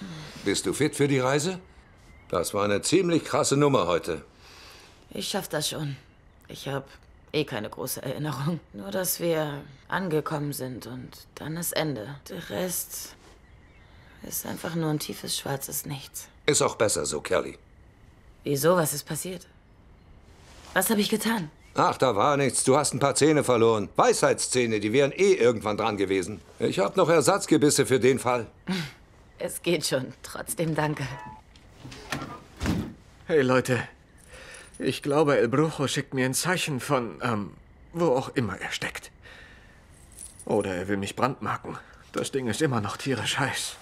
Bist du fit für die Reise? Das war eine ziemlich krasse Nummer heute. Ich schaff das schon. Ich habe eh keine große Erinnerung. Nur, dass wir angekommen sind und dann das Ende. Der Rest ist einfach nur ein tiefes, schwarzes Nichts. Ist auch besser so, Kelly. Wieso? Was ist passiert? Was habe ich getan? Ach, da war nichts. Du hast ein paar Zähne verloren. Weisheitszähne, die wären eh irgendwann dran gewesen. Ich habe noch Ersatzgebisse für den Fall. Es geht schon. Trotzdem danke. Hey, Leute. Ich glaube, El Brujo schickt mir ein Zeichen von, wo auch immer er steckt. Oder er will mich brandmarken. Das Ding ist immer noch tierisch heiß.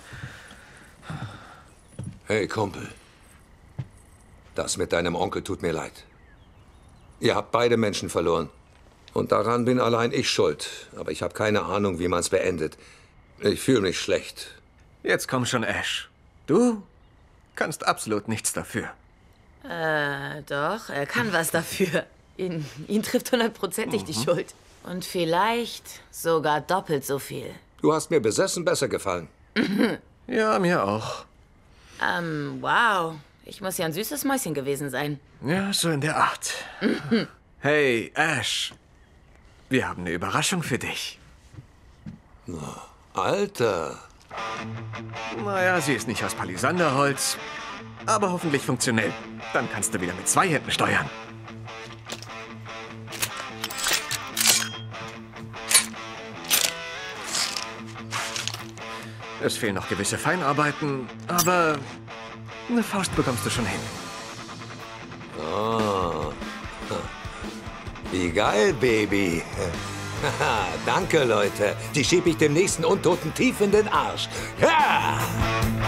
Hey, Kumpel. Das mit deinem Onkel tut mir leid. Ihr habt beide Menschen verloren. Und daran bin allein ich schuld. Aber ich habe keine Ahnung, wie man es beendet. Ich fühle mich schlecht. Jetzt komm schon, Ash. Du kannst absolut nichts dafür. Doch, er kann was dafür. Ihn trifft 100%ig die Schuld. Und vielleicht sogar doppelt so viel. Du hast mir besessen besser gefallen. Ja, mir auch. Wow. Ich muss ja ein süßes Mäuschen gewesen sein. Ja, so in der Art. Hey, Ash. Wir haben eine Überraschung für dich. Alter. Naja, sie ist nicht aus Palisanderholz, aber hoffentlich funktionell. Dann kannst du wieder mit 2 Händen steuern. Es fehlen noch gewisse Feinarbeiten, aber eine Faust bekommst du schon hin. Oh. Wie geil, Baby. Danke, Leute. Die schieb ich dem nächsten Untoten tief in den Arsch. Ja!